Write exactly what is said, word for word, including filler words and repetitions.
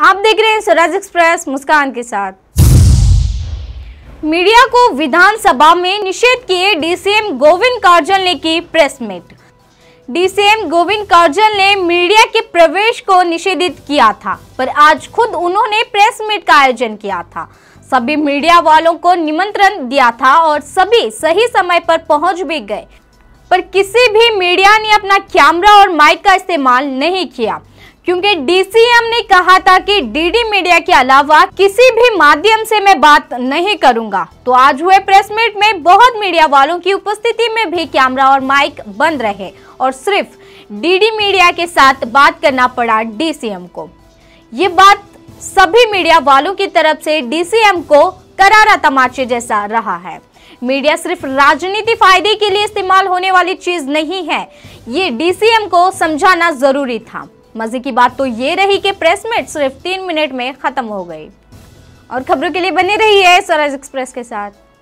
आप देख रहे हैं स्वराज एक्सप्रेस मुस्कान के साथ। मीडिया को विधानसभा में निषेध किए डीसीएम गोविंद काजल ने की press meet. DCM Govind Kajal ने मीडिया के प्रवेश को निषेधित किया था, पर आज खुद उन्होंने प्रेस मीट का आयोजन किया था। सभी मीडिया वालों को निमंत्रण दिया था और सभी सही समय पर पहुंच भी गए, पर किसी भी मीडिया ने अपना कैमरा और माइक का इस्तेमाल नहीं किया, क्योंकि डीसीएम ने कहा था कि डीडी मीडिया के अलावा किसी भी माध्यम से मैं बात नहीं करूंगा। तो आज हुए प्रेस मीट में बहुत मीडिया वालों की उपस्थिति में भी कैमरा और माइक बंद रहे और सिर्फ डीडी मीडिया के साथ बात करना पड़ा डीसीएम को। ये बात सभी मीडिया वालों की तरफ से डीसीएम को करारा तमाचे जैसा रहा है। मीडिया सिर्फ राजनीति फायदे के लिए इस्तेमाल होने वाली चीज नहीं है, ये डीसीएम को समझाना जरूरी था। मजे की बात तो ये रही कि प्रेस मीट सिर्फ तीन मिनट में खत्म हो गई। और खबरों के लिए बने रहिए स्वराज एक्सप्रेस के साथ।